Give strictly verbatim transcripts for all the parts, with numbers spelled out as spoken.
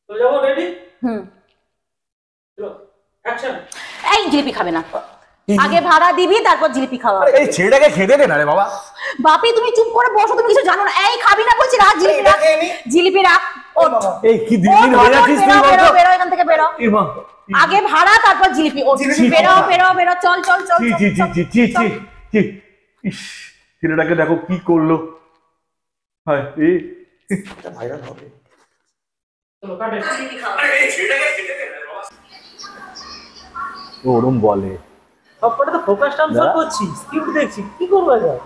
তো যাবো, রেডি? হুম, চলো অ্যাকশন। এই জিলিপি খাবে না, আগে ভাড়া দিবি তারপর জিলিপি খাওয়া। এই ছেলেটাকে খেতে দে না রে বাবা। বাপি তুমি চুপ করে বসো, তুমি কিছু জানো না। এই খাবি না বলছি, রাখ জিলিপি রাখ, জিলিপি রাখ। এই কি দিন হয়ে যাচ্ছিস তুই বল তো। বেরো এখান থেকে, বেরো। আগে ভাড়া তারপর জিলিপি। ও বেরো বেরো বেরো, চল চল চল। জি জি জি জি জি জি। ইস, ছেলেটাকে দেখো কি করলো। হায় এই এটা ভাইরাল হবে। চলো কাটে। আরে এই ছেলেটাকে খেতে দে না বাবা। ওরম বলে সবকটা তো ফোকাস ট্রান্সফার করছি, স্ক্রিপ্ট দেখছি, কি করবো এবার?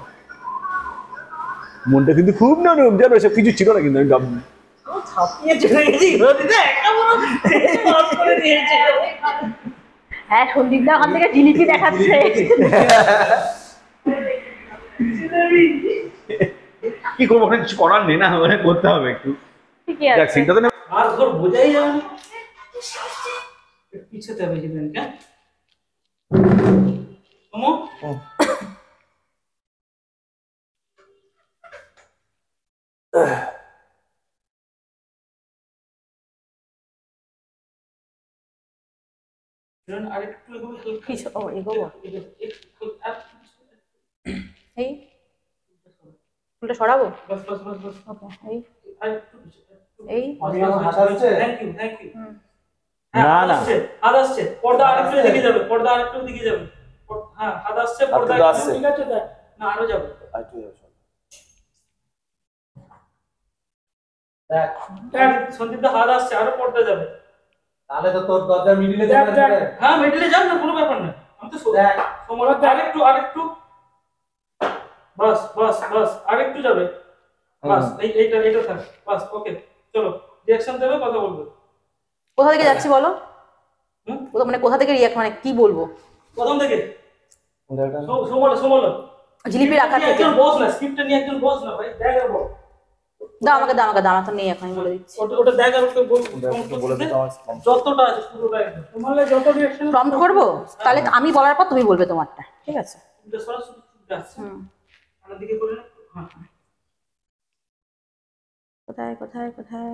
মনটা কিন্তু খুব নরম, জানো সব কিছু ছিল না কিন্তু আমি গাব ছাপিয়ে চলে গেছি নদীতে, একটা বড় মাছ করে দিয়েছে। হ্যাঁ, সন্দীপ দা ওখান থেকে জিলিপি দেখাচ্ছে। কি করবো, ওখানে কিছু করার নেই না, মানে করতে হবে একটু। ঠিকই আছে, দেখ সিনটা তো না আর ধর বোঝাই যাবে না, পিছাতে হবে জিনিস। হ্যাঁ ওমো আরেকটু কিছু ও এগোবো। এই ফুলটা সরাবো। বাস বাস বাস বাস। ওকে, এই আরেকটু এই হাত আসছে। Thank you thank you. না না হাত আসছে, পর্দা আরেকটু দিকে যাবে, পর্দা আরেকটু দিকে যাবে। হ্যাঁ হাত আসছে, পর্দা একটু ঠিক আছে। দেখ না আরো যাবে, আরেকটু যাবে। দেখ দেখ সন্দীপ দা হাত আসছে, আরো পর্দা যাবে। তাহলে তো তোর দরজা মিডিলে যাবে। হ্যাঁ মিডিলে যাবে না, কোনো ব্যাপার না। আমি তো দেখ সময় আরেকটু আরেকটু বাস বাস বাস আরেকটু যাবে। বাস এই এইটা এটা থাক, বাস ওকে। চলো রিঅ্যাকশন দেবে, কথা বলবে। কোথা থেকে যাচ্ছি বলো? হুম, মানে কোথা থেকে রিঅ্যাক্ট, মানে কি বলবো? প্রথম থেকে সোমল সোমল জিলিপি রাখা থেকে। একজন বস না, স্ক্রিপ্টে নিয়ে একজন বস না ভাই। দেখ আর বল, দাও আমাকে, দাও আমাকে, দাও আমাকে নেই এখন, আমি বলে দিচ্ছি। ওটা ওটা দেখ আর ওকে বলে দে যতটা আছে পুরোটা একদম তোমারলে যত রিঅ্যাকশন প্রম্পট করব, তাহলে আমি বলার পর তুমি বলবে তোমারটা, ঠিক আছে? এটা সরাসরি যাচ্ছে। হুম আমার দিকে করে না। হ্যাঁ কোথায় কোথায় কোথায়?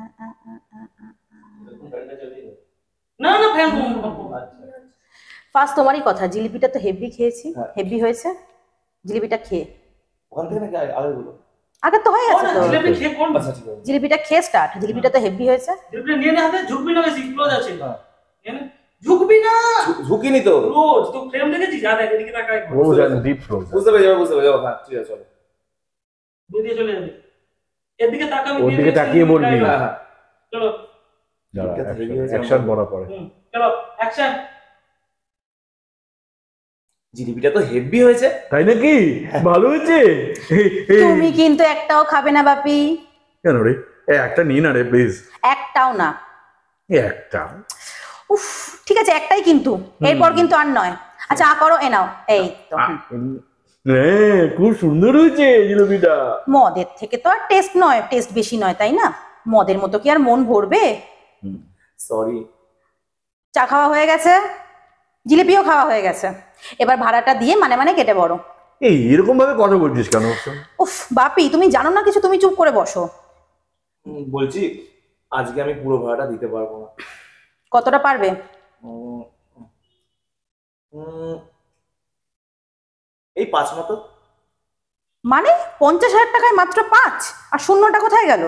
না না ফ্যান। ফার্স্ট তোমারই কথা, জিলিপিটা তো হেভি খেয়েছি, হেভি হয়েছে জিলিপিটা খেয়ে। ওখান থেকে নাকি আরেকগুলো আগে তো হয়ে গেছে তো। জিলিপি খেয়ে কোন? আচ্ছা ঠিক আছে, জিলিপিটা খেয়ে স্টার্ট। জিলিপিটা তো হেভি হয়েছে। জিলিপিটা নিয়ে নে হাতে, ঝুঁকবি না, বেশি ক্লোজ আছে। হ্যাঁ এনে ঝুঁকবি না, ঝুঁকিনি তো ক্লোজ তো ফ্রেম দেখেছিস? যা দেখ এদিকে তাকাই, বুঝা ডিপ ফ্রোজ বুঝতে পেরে যাবে, বুঝতে পেরে যাবে। হ্যাঁ ঠিক আছে চলো, বেরিয়ে চলে যাবে। এদিকে তাকাবি, ওদিকে তাকিয়ে বলবি। হ্যাঁ চলো অ্যাকশন বড় পড়ে। চলো অ্যাকশন। জিলিপিটা তো হেভি হয়েছে, তাই নাকি? ভালো হয়েছে। তুমি কিন্তু একটাও খাবে না বাপি। কেন রে? এই একটা নিন না রে প্লিজ। একটাও না। একটা উফ ঠিক আছে, একটাই কিন্তু, এরপর কিন্তু আর নয়। আচ্ছা আ করো, এ নাও। এই তো হ্যাঁ খুব সুন্দর হয়েছে জিলিপিটা। মদের থেকে তো আর টেস্ট নয়, টেস্ট বেশি নয় তাই না? মদের মতো কি আর মন ভরবে? সরি। চা খাওয়া হয়ে গেছে, জিলিপিও খাওয়া হয়ে গেছে, এবার ভাড়াটা দিয়ে মানে মানে কেটে বড়। এই এরকম ভাবে কথা বলছিস কেন? উফ বাপি তুমি জানো না কিছু, তুমি চুপ করে বসো। বলছি আজকে আমি পুরো ভাড়াটা দিতে পারবো না। কতটা পারবে? এই পাঁচ মতো। মানে পঞ্চাশ হাজার টাকায় মাত্র পাঁচ? আর শূন্যটা কোথায় গেল?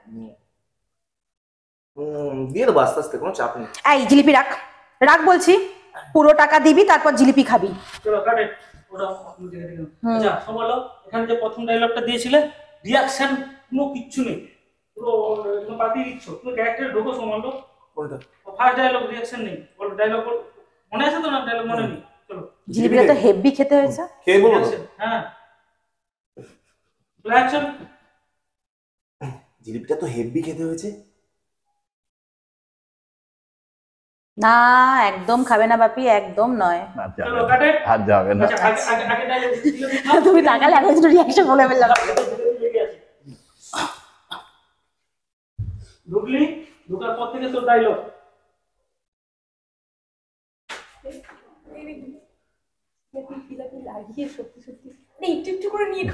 দিয়ে দেবো আস্তে আস্তে, কোনো চাপ নেই। এই জিলিপি রাখ, রাখ বলছি। পুরো টাকা দিবি তারপর জিলিপি খাবি। চলো কাটে ওটা দিকে দিকে। আচ্ছা সম্ভালো, এখানে যে প্রথম ডায়লগটা দিয়েছিলে রিঅ্যাকশন কোনো কিচ্ছু নেই, পুরো একদম পাতিয়ে দিচ্ছ। তুমি ক্যারেক্টারে ঢোকো সম্ভালো। কোনটা? ফার্স্ট ডায়লগ রিঅ্যাকশন নেই, বলো ডায়লগ বল। মনে আছে তো? না ডায়লগ মনে নেই। চলো জিলিপিটা তো হেভি খেতে হয়েছে। কে বলবো? হ্যাঁ রিঅ্যাকশন। জিলিপিটা তো হেভি খেতে হয়েছে। না একদম খাবে না বাপি, একদম নয়। চলো কাটে আর যাবে না। আগে আগে আগে ডায়লগ দিলে তুমি তাকালে এখন একটু রিঅ্যাকশন বলে ফেললাম। ঢুকলি, ঢুকার পর থেকে তোর ডায়লগ।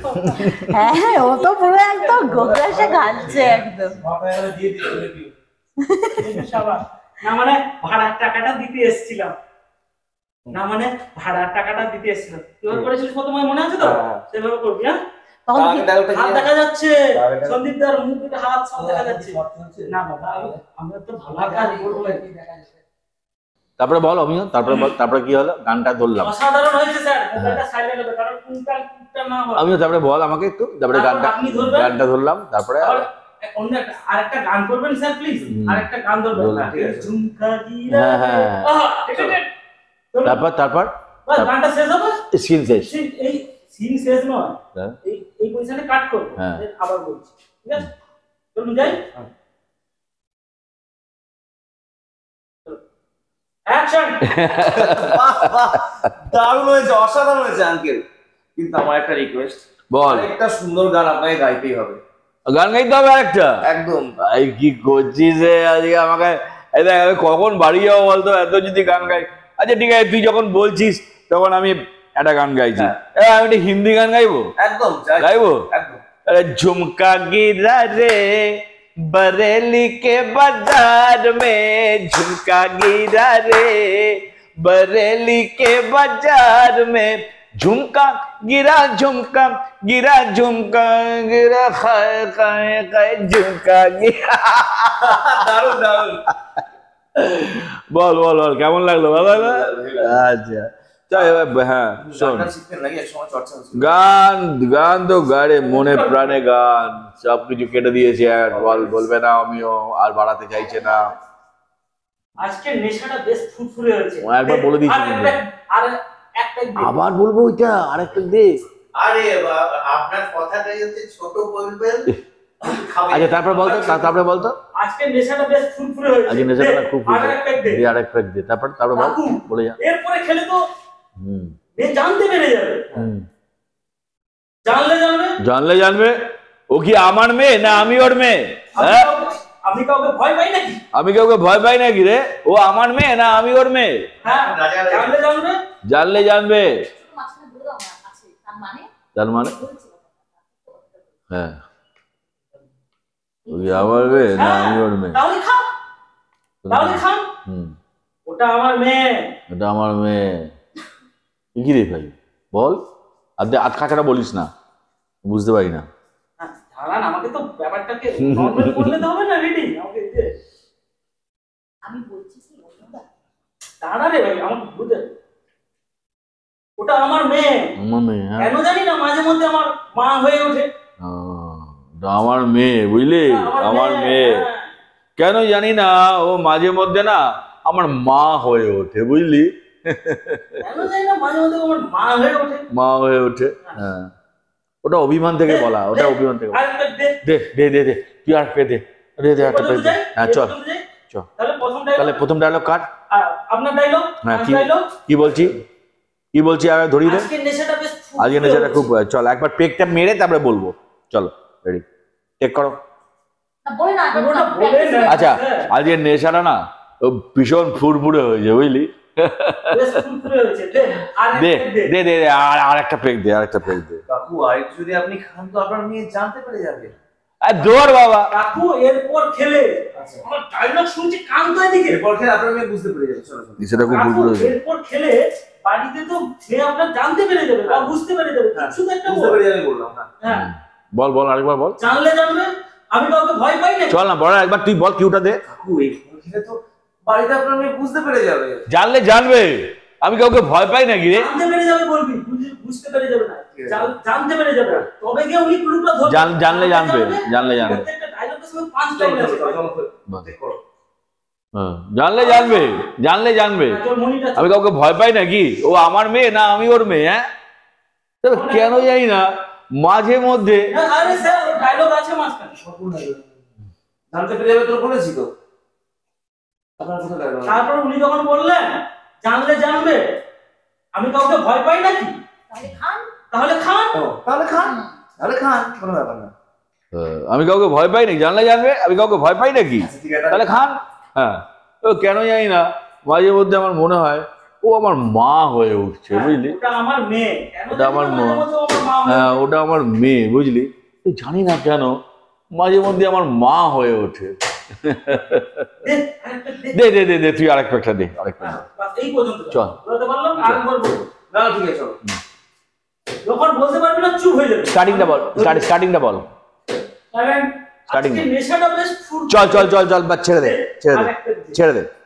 হ্যাঁ ও তো পুরো একদম গোগ্রাসে ঘালছে একদম। না মানে ভাড়ার টাকাটা দিতে এসেছিলাম না মানে ভাড়ার টাকাটা দিতে এসেছিলাম তুই করেছিস প্রথমে মনে আছে তো সেভাবে করবি হ্যাঁ হাত দেখা যাচ্ছে সন্দীপ দার মুখে হাত সব দেখা যাচ্ছে না বাবা আমরা তো ভালো কাজ করব তারপরে বল অমিয় তারপরে বল তারপরে কি হলো গানটা ধরলাম অসাধারণ হয়েছে স্যার মোবাইলটা সাইলেন্ট হবে কারণ কোনটা কোনটা না হয় আমিও তারপরে বল আমাকে একটু তারপরে গানটা গানটা ধরলাম তারপরে অন্য একটা আরেকটা গান করবেন স্যার প্লিজ আরেকটা গান ধরবেন ঝুমকা গিরা হ্যাঁ হ্যাঁ তারপর তারপর বাস গানটা শেষ হবে সিন শেষ এই সিন শেষ নয় এই এই পজিশনে কাট করব আবার বলছি ঠিক আছে চলুন যাই অ্যাকশন দারুণ হয়েছে অসাধারণ হয়েছে আঙ্কেল কিন্তু আমার একটা রিকোয়েস্ট বল একটা সুন্দর গান আপনাকে গাইতেই হবে গান গাইতে হবে আরেকটা একদম এই কি করছিস রে আজকে আমাকে এই দেখ আমি কখন বাড়ি যাবো বলতো এত যদি গান গাই আচ্ছা ঠিক আছে তুই যখন বলছিস তখন আমি একটা গান গাইছি আমি একটা হিন্দি গান গাইবো একদম গাইবো একদম अरे झुमका गिरा रे बरेली के बाजार में झुमका गिरा रे बरेली के बाजार में झुमका गिरा झुमका गिरा झुमका गिरा खाए खाए खाए झुमका गिरा দারুণ দারুণ বল বল বল কেমন লাগলো ভালো লাগলো আচ্ছা হ্যাঁ শোন গান গান তো গাড়ে মনে প্রাণে গান সবকিছু কেটে দিয়েছে আর বল বলবে না আমিও আর বাড়াতে চাইছে না আজকে নেশাটা বেশ ফুরফুরে হয়েছে একবার বলে দিয়েছি আর একটা আবার বলবো ওইটা আরেকটা দে আরে আপনার কথাটাই হচ্ছে ছোট বলবেন আচ্ছা তারপর বলতো তারপরে বলতো আজকে নেশাটা বেশ ফুরফুরে হয়েছে আজকে নেশাটা খুব ফুরফুরে আরেক প্যাক দে তারপর তারপর বল বলে যা এরপরে খেলে তো হুম এ জানতে পেরে যাবে হুম জানলে জানবে জানলে জানবে ও কি আমার মেয়ে না আমি ওর মেয়ে হ্যাঁ আমি কাউকে ভয় পাই নাকি আমি কাউকে ভয় পাই নাকি রে ও আমার মেয়ে না আমি ওর মেয়ে হ্যাঁ জানলে জানবে জানলে জানবে তার মানে হ্যাঁ ওই আমার মেয়ে না আমি ওর মেয়ে তাহলে খাও তাহলে খাও হুম ওটা আমার মেয়ে ওটা আমার মেয়ে কি রে ভাই বল আর আধ কাছাড়া বলিস না বুঝতে পারি না জানান আমাকে তো ব্যাপারটাকে নরমাল করলে তো হবে না রেডি আমাকে দে আমি বলছি কি দাঁড়া রে ভাই আমাকে বুঝে ওটা আমার মেয়ে আমার মেয়ে হ্যাঁ কেন জানি না মাঝে মধ্যে আমার মা হয়ে ওঠে ওটা আমার মেয়ে বুঝলি আমার মেয়ে কেন জানি না ও মাঝে মধ্যে না আমার মা হয়ে ওঠে বুঝলি কেন জানি না মাঝে মধ্যে আমার মা হয়ে ওঠে মা হয়ে ওঠে হ্যাঁ ওটা অভিমান থেকে বলা ওটা অভিমান থেকে দে দে দে দে তুই আর পে দে দে দে একটা পে দে হ্যাঁ চল চল তাহলে প্রথম ডায়লগ তাহলে প্রথম ডায়লগ কাট আপনার ডায়লগ হ্যাঁ কি কি বলছি কি বলছি আর ধরি দে আজকে নেশাটা বেশ আজকে নেশাটা খুব চল একবার পেকটা মেরে তারপরে বলবো চলো রেডি টেক করো বলে না বলে না আচ্ছা আজকে নেশাটা না ভীষণ ফুরফুরে হয়েছে বুঝলি বেশ ফুরফুরে হয়েছে দে দে দে দে আর আরেকটা পেক দে আরেকটা পেক দে কাকু আরেকটু যদি আপনি খান তো আপনার মেয়ে জানতে পেরে যাবে আর দৌড় বাবা কাকু এরপর খেলে আমার ডায়লগ শুনছি কান তো এদিকে এরপর খেলে আপনার মেয়ে বুঝতে পেরে যাবে চলো সেটা খুব ফুরফুরে হয়েছে এরপর খেলে বাড়িতে তো মেয়ে আপনার জানতে পেরে যাবে বা বুঝতে পেরে যাবে শুধু একটা বুঝতে পেরে যাবে বললাম হ্যাঁ বল বল আরেকবার বল জানলে জানবে আমি কাউকে ভয় পাই না চল না বড় একবার তুই বল কিউটা দে কাকু এই খেলে তো বাড়িতে আপনার মেয়ে বুঝতে পেরে যাবে জানলে জানবে আমি কাউকে ভয় পাই নাকি রে জানতে পেরে যাবে বলবি বুঝতে পেরে যাবে না জানতে পেরে যাবে তবে গিয়ে উনি ক্লুটা ধরবে জানলে জানবে জানলে জানবে প্রত্যেকটা ডায়লগের সঙ্গে পাঁচ লাইন আছে হ্যাঁ জানলে জানবে জানলে জানবে আমি কাউকে ভয় পাই নাকি ও আমার মেয়ে না আমি ওর মেয়ে হ্যাঁ তবে কেন জানি না মাঝে মধ্যে আরে স্যার ডায়লগ আছে মাঝখানে জানতে পেরে যাবে তো বলেছি তো আপনার কথা ডায়লগ তারপর উনি যখন বললেন জানলে জানবে আমি কাউকে ভয় পাই নাকি তাহলে খান তাহলে খান তাহলে খান তাহলে খান কোনো ব্যাপার না আমি কাউকে ভয় পাই নাকি জানলে জানবে আমি কাউকে ভয় পাই নাকি তাহলে খান হ্যাঁ ও কেন জানি না মাঝে মধ্যে আমার মনে হয় ও আমার মা হয়ে উঠছে বুঝলি ওটা আমার মেয়ে ওটা আমার মা হ্যাঁ ওটা আমার মেয়ে বুঝলি জানি না কেন মাঝে মধ্যে আমার মা হয়ে ওঠে দে দে দে দে তুই আরেক প্যাকটা দে আরেক প্যাকটা বাস এই পর্যন্ত চল। বলতে পারলাম আর একবার বলবো না ঠিক আছে চলো যখন বলতে পারবি না চুপ হয়ে যাবে স্টার্টিংটা বল স্টার্টিংটা বল কারণ Starting আজকে বল। নেশাটা বেশ ফুল চল চল চল চল বাস ছেড়ে দে ছেড়ে দে ছেড়ে দে